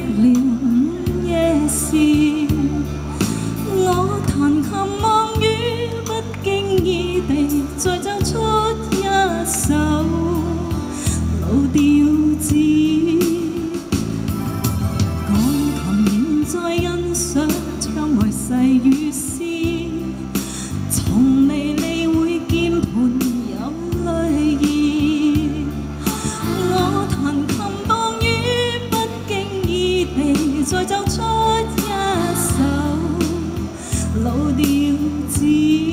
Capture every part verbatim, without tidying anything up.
了午夜時，我彈琴望雨，不經意地再奏出一首老調子。鋼琴仍在欣賞窗外細雨絲，從未理會鍵盤有淚意。我彈琴當雨，不經意地再奏出一首老調子。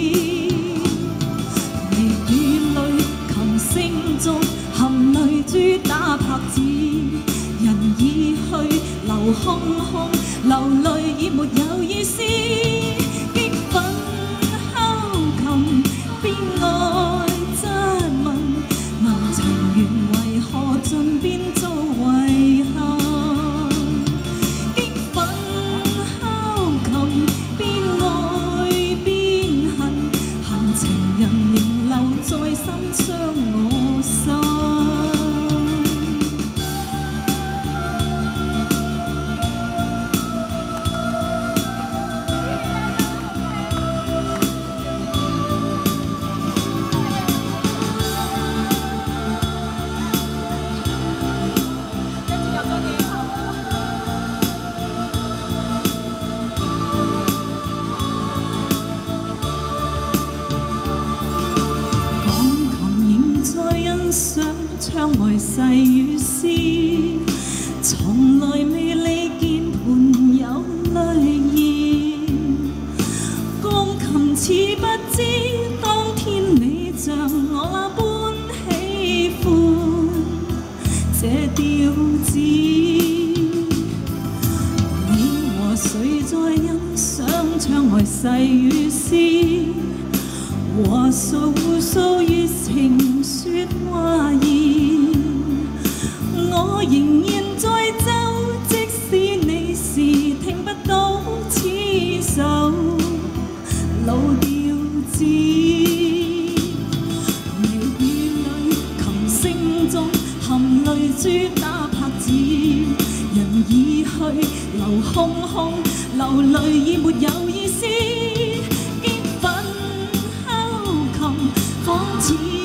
微雨裏琴聲中含淚珠打拍子，人已去留空空，流淚已沒有意思。激憤敲琴，邊愛質問，問情緣為何盡變做遺憾。激憤敲琴，邊愛邊恨，恨情人仍留在心傷我心。窗外細雨絲，從來未理鍵盤有淚意。鋼琴似不知當天你像我那般喜歡這調子。你和誰在欣賞窗外細雨絲？和數數月情説話言，我仍然在奏，即使你是聽不到此首老調子。微雨裏琴聲中含淚珠打拍子，人已去留空空，流淚已沒有意思。彷似